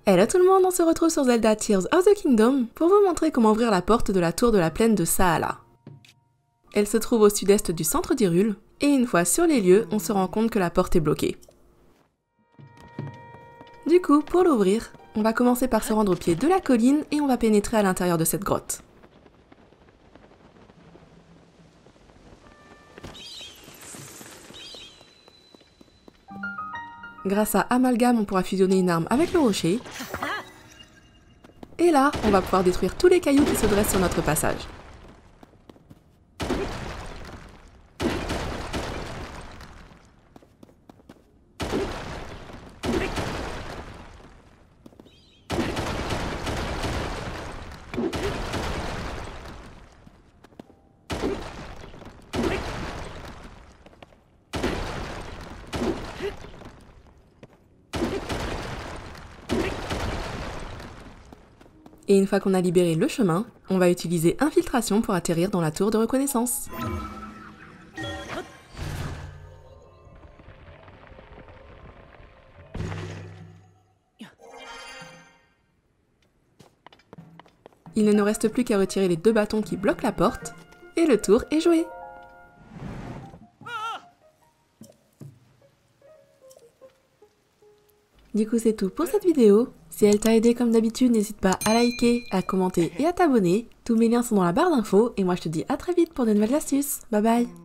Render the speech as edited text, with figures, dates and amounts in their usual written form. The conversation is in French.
Hello tout le monde, on se retrouve sur Zelda Tears of the Kingdom pour vous montrer comment ouvrir la porte de la tour de la plaine de Saala. Elle se trouve au sud-est du centre d'Hyrule, et une fois sur les lieux, on se rend compte que la porte est bloquée. Du coup, pour l'ouvrir, on va commencer par se rendre au pied de la colline et on va pénétrer à l'intérieur de cette grotte. Grâce à Amalgame, on pourra fusionner une arme avec le rocher. Et là, on va pouvoir détruire tous les cailloux qui se dressent sur notre passage. Et une fois qu'on a libéré le chemin, on va utiliser Infiltration pour atterrir dans la tour de reconnaissance. Il ne nous reste plus qu'à retirer les deux bâtons qui bloquent la porte, et le tour est joué! Du coup c'est tout pour cette vidéo. Si elle t'a aidé comme d'habitude, n'hésite pas à liker, à commenter et à t'abonner. Tous mes liens sont dans la barre d'infos et moi je te dis à très vite pour de nouvelles astuces. Bye bye!